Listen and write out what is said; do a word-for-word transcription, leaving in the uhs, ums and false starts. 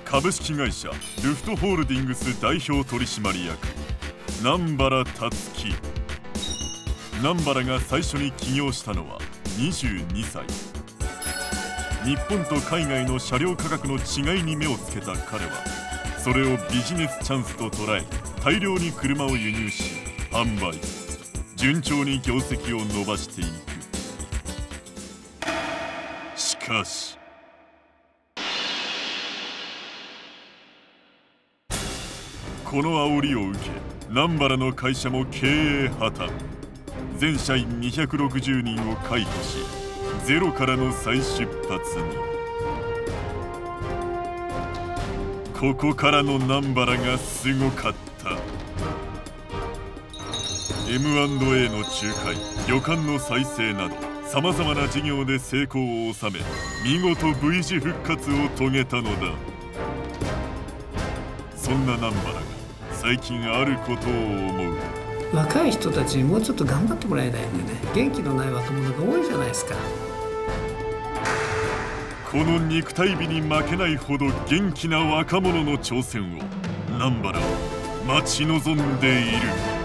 株式会社ルフトホールディングス代表取締役南原達樹。南原が最初に起業したのはにじゅうにさい。日本と海外の車両価格の違いに目をつけた彼は、それをビジネスチャンスと捉え大量に車を輸入し販売。順調に業績を伸ばしていく。しかしこの煽りを受け、南原の会社も経営破綻。全社員にひゃくろくじゅうにんを解雇し、ゼロからの再出発に。ここからの南原がすごかった。 エムアンドエー の仲介、旅館の再生などさまざまな事業で成功を収め、見事 V 字復活を遂げたのだ。そんな南原が最近あることを思う。 若い人たちにもうちょっと頑張ってもらいたいんでね。元気のない若者が多いじゃないですか。 この肉体美に負けないほど元気な若者の挑戦を南原は待ち望んでいる。